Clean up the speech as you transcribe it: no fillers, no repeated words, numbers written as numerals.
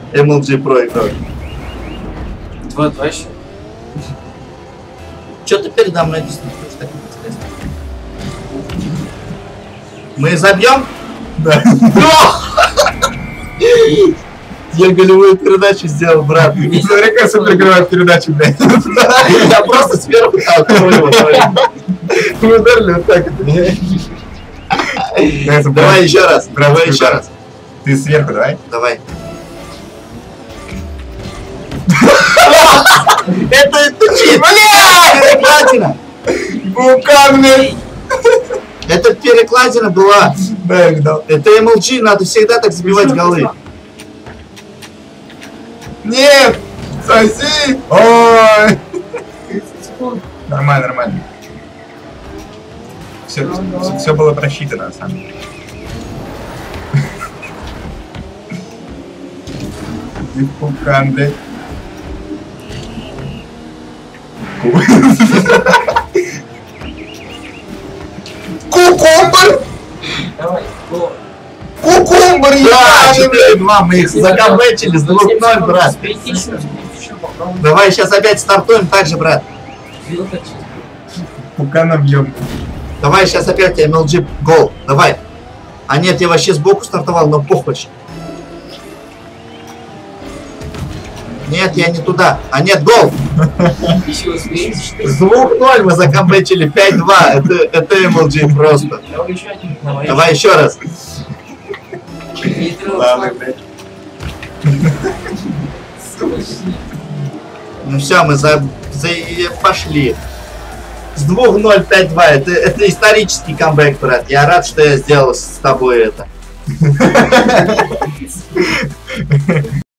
MLG Pro игрок. 2-2 еще. Че ты передо мной действительно так интересно? Мы забьем? Да. Я голевую передачу сделал, брат. Смотри, как супер играет передачу, блядь. Я просто сверху толкнул его. Мы ударили вот так. Давай еще раз. Давай еще раз. Ты сверху, давай. Давай. Это чит! Перекладина! Вулкан, блядь. Это перекладина была. Да, я видал. Это MLG, надо всегда так забивать голы. Нет! Соси! Ой! Нормально, нормально. Все было просчитано, на самом деле. Вулкан, блядь. Кукумбр! Давай, го. Кукумбр, Да, ебаный, 4-2, мы их закомбечили с 2-0, брат. Давай сейчас опять стартуем так же, брат. Пуканом бьем. Давай сейчас опять MLG гол. Давай. А нет, я вообще сбоку стартовал, но похуй. Нет, я не туда. А нет, гол. С 2-0 мы закомбечили 5-2. Это MLG просто. Давай еще раз. Ладно, блядь. Ну все, мы пошли. С 2-0, 5-2. Это исторический камбэк, брат. Я рад, что я сделал с тобой это.